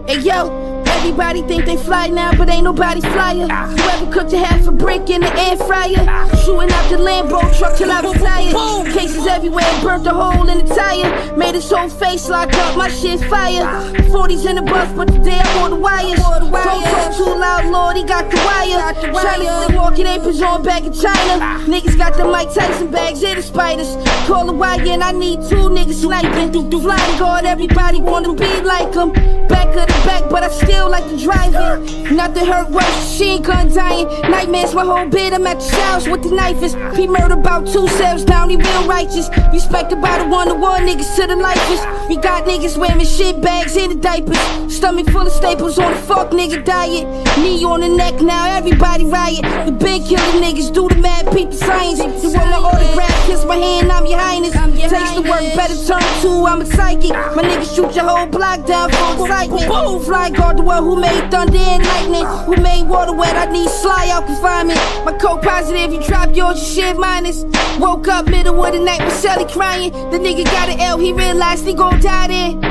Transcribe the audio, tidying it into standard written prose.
Hey yo, everybody think they fly now, but ain't nobody flyer. Whoever cooked a half a brick in the air fryer, shooting out the Lambo truck till I was tired. Cases everywhere, burnt a hole in the tire. Made his whole face lock up, my shit fire. 40s in the bus, but today I wore the wires. Don't talk too loud, Lord, he got the wire. China walking aprons on back in China. Niggas got the Mike Tyson bags and the spiders. Call the wire and I need 2 niggas sniping. Flying guard, everybody wanna be like him. Back of the back, but I still like to drive it. Nothing hurt worse, machine gun dying. Nightmares my whole bed, I'm at the showers with the knife is. He murdered about 2 cells down, he real righteous. Respected by the 1-to-1 niggas to the lifers. We got niggas wearing shit bags in the diapers. Stomach full of staples on the fuck nigga diet. Knee on the neck now, everybody riot. The big killer niggas do the mad people science. You want my autograph, kiss my hand, I'm your highness. Takes the work, better turn 2, I'm a psychic. My niggas shoot your whole block down for excitement. Boom, fly guard the world who made thunder and lightning. Who made water wet, I need sly out confinement. My code positive, you drop yours, your shit minus. Woke up middle of the night with Shelly crying. The nigga got an L, he realized he gon' die there.